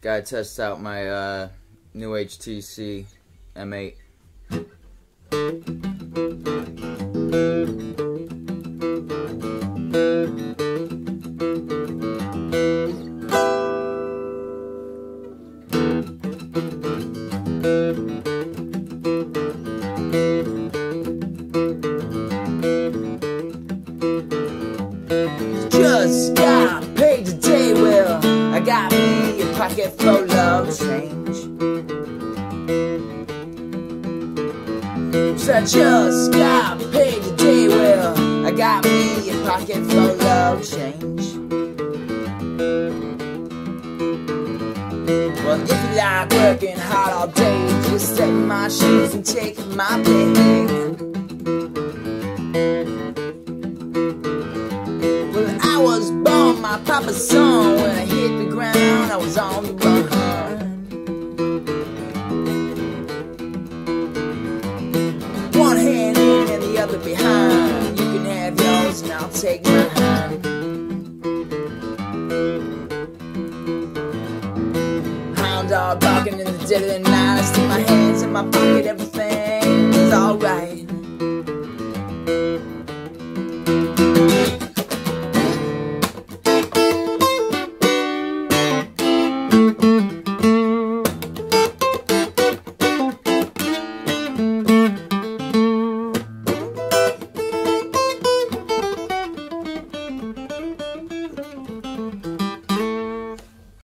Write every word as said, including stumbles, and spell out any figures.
Gotta test out my uh, new H T C M eight. Just got paid today, well, I got me a pocket full of change. So I just got paid today, well, I got me a pocket full of change. Well, if you like working hard all day, just take my shoes and take my pay. I was born my papa's son. When I hit the ground, I was on the run. One hand in and the other behind. You can have yours and I'll take mine. Hound dog barking in the dead of the night. I stick my hands in my pocket, everything is alright.